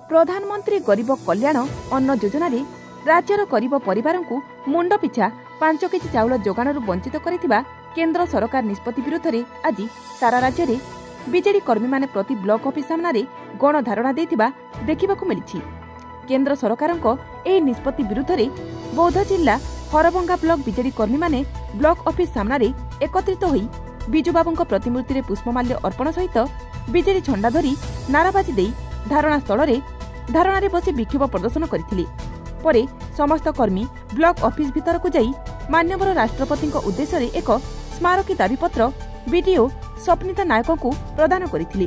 प्रधानमंत्री गरीब कल्याण अन्न योजन राज्यर गरीब परिवार को मुंड पिछा 5 केजी चाउल जोगाणु वंचित कर केन्द्र सरकार निष्पत्ति विरोध में आज सारा राज्य में बीजेडी कर्मी माने प्रति ब्लॉक ऑफिस सामने गणधारणा देखा मिली। केन्द्र सरकार निष्पत्ति विरुद्ध में बौद्ध जिला हरभंगा ब्लॉक बीजेडी कर्मी माने ब्लॉक ऑफिस सामने एकत्रित होई बिजुबाबू प्रतिमूर्ति में पुष्पमाल्य अर्पण सहित बीजेडी झंडा धरी नाराबाजी दे धारणा स्थल धारणा बसी विक्षोभ प्रदर्शन करथिले। परे समस्त कर्मी ब्लॉक ऑफिस भीतर को जाई माननीय राष्ट्रपति उद्देश्य एक स्मारकी दाबीपत्र बीडीओ स्वप्निता नायक को प्रदान करथिले।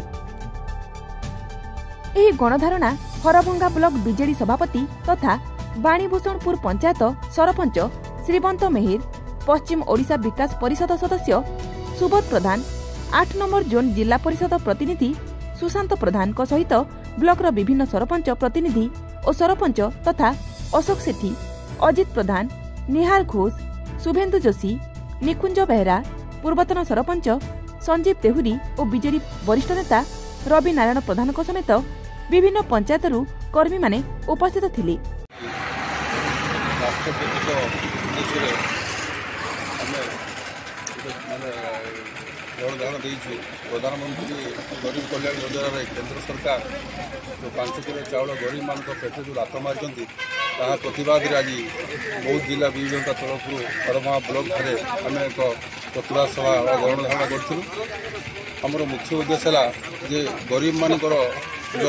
एही गणधारणा हरभंगा ब्लॉक बीजेडी सभापति तथा बाणीभूषणपुर पंचायत सरपंच श्रीवंत मेहेर, पश्चिम ओडिशा विकास परिषद सदस्य सुबोध प्रधान, 8 नंबर जोन जिला परिषद प्रतिनिधि सुशांत प्रधान सहित ब्लॉकर विभिन्न सरपंच प्रतिनिधि और सरपंच तथा अशोक सेठी, अजित प्रधान, निहार घोष, शुभेन्दु जोशी, निकुंज बेहरा, पूर्वतन सरपंच संजीव देहुरी और बीजेडी वरिष्ठ नेता रवि नारायण प्रधान समेत विभिन्न पंचायतरू कर्मी माने उपस्थित थिले। प्रधानमंत्री गरीब कल्याण योजना केन्द्र सरकार जो 5 किलो चाउल गरीब मान पेट जो लात मारी प्रतिवाद आज बौद्ध जिला विजु जनता तरफ हरभंगा ब्लॉक ठारे आम एक प्रतिवाद सभा गणधारणा करूँ। आमर मुख्य उद्देश्य है गरीब मानकर जो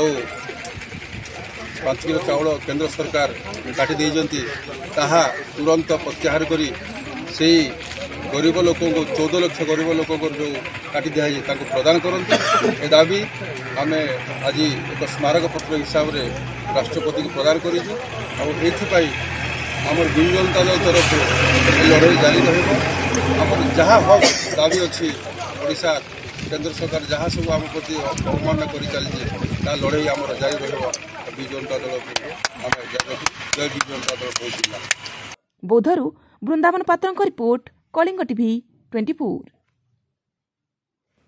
5 किलो चाउल केन्द्र सरकार काटी देइजंती ताहा तुरंत प्रत्याहार करी से गरीब लोक 14 लाख गरीब लोक जो काटी दिखाई प्रदान करते ए दाबी आम आज एक स्मारक पत्र हिसाब से राष्ट्रपति को प्रदान करें। आम विजु जनता दल तरफ लड़ाई जारी रहा जहाँ हक दाबी अच्छी ओडिशा केन्द्र सरकार जहाँ सब आम प्रति अवमानना कर चलती लड़ाई आम जारी रहा विजु जनता दल जय विजु जनता दल। बौद्धरू वृंदावन पात्र रिपोर्ट, कलिंग टीवी 24।